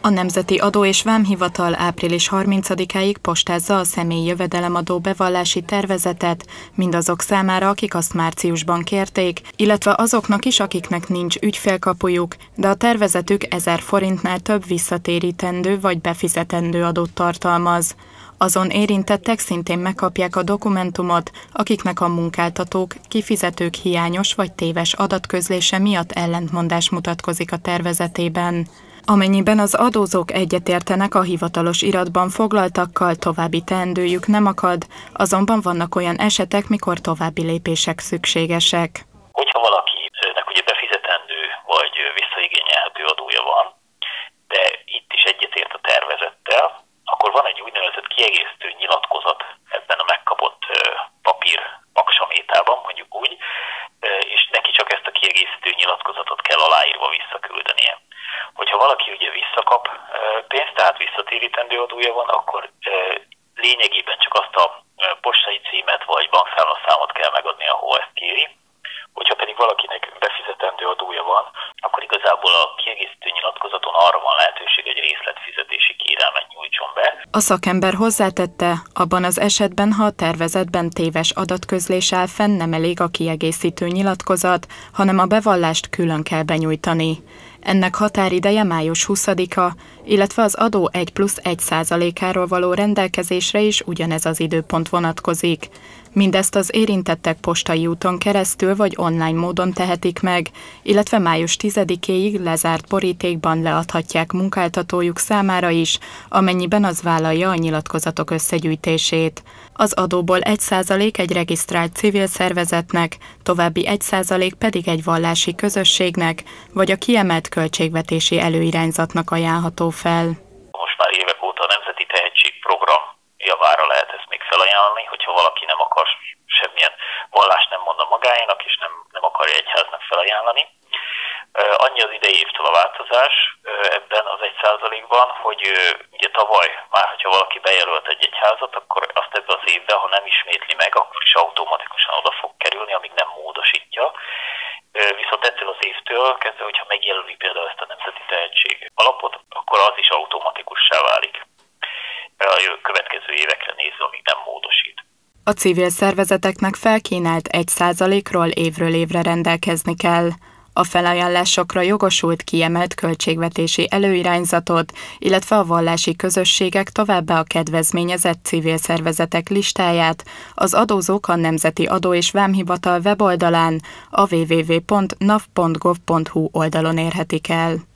A Nemzeti Adó és Vámhivatal április 30-áig postázza a személyi jövedelemadó bevallási tervezetet mindazok számára, akik azt márciusban kérték, illetve azoknak is, akiknek nincs ügyfélkapujuk, de a tervezetük 1000 forintnál több visszatérítendő vagy befizetendő adót tartalmaz. Azon érintettek szintén megkapják a dokumentumot, akiknek a munkáltatók, kifizetők hiányos vagy téves adatközlése miatt ellentmondás mutatkozik a tervezetében. Amennyiben az adózók egyetértenek a hivatalos iratban foglaltakkal, további teendőjük nem akad, azonban vannak olyan esetek, mikor további lépések szükségesek. Hogyha valakinek ugye befizetendő vagy visszaigényelhető adója van, de itt is egyetért a tervezettel, akkor van egy úgynevezett kiegészítő nyilatkozat ebben a megkapott papír paksamétában, mondjuk úgy, és neki csak ezt a kiegészítő nyilatkozatot kell aláírva visszaküldenie. Hogyha valaki ugye visszakap pénzt, tehát visszatérítendő adója van, akkor lényegében csak azt a postai címet vagy bankszámlaszámot kell megadni, ahol ezt kéri. Hogyha pedig valakinek befizetendő adója van, akkor igazából a kiegészítő nyilatkozaton arra van lehetőség, hogy részletfizetési kérelmet nyújtson be. A szakember hozzátette, abban az esetben, ha a tervezetben téves adatközlés áll fenn, nem elég a kiegészítő nyilatkozat, hanem a bevallást külön kell benyújtani. Ennek határideje május 20-a, illetve az adó 1+1%-áról való rendelkezésre is ugyanez az időpont vonatkozik. Mindezt az érintettek postai úton keresztül vagy online módon tehetik meg, illetve május 10-éig lezárt borítékban leadhatják munkáltatójuk számára is, amennyiben az vállalja a nyilatkozatok összegyűjtését. Az adóból 1% egy regisztrált civil szervezetnek, további 1% pedig egy vallási közösségnek, vagy a kiemelt költségvetési előirányzatnak ajánlható fel. Most már évek óta a Nemzeti Tehetségprogram javára lehet ezt még felajánlani, hogyha valaki nem akar semmilyen vallást nem mond a magáénak, és nem akarja egyháznak felajánlani. Annyi az idei évtől a változás ebben az 1%-ban, hogy ugye tavaly már, hogyha valaki bejelölt egy egyházat, akkor azt ebben az évben, ha nem ismétli meg, akkor is automatikusan oda fog kerülni, amíg nem módosítja. Viszont ettől az évtől kezdve, hogyha megjelöli például ezt a Nemzeti Tehetség alapot, akkor az is automatikussá válik a következő évekre nézve, amíg nem módosít. A civil szervezeteknek felkínált 1%-ról évről évre rendelkezni kell. A felajánlásokra jogosult kiemelt költségvetési előirányzatot, illetve a vallási közösségek továbbá a kedvezményezett civil szervezetek listáját az adózók a Nemzeti Adó és Vámhivatal weboldalán, a www.nav.gov.hu oldalon érhetik el.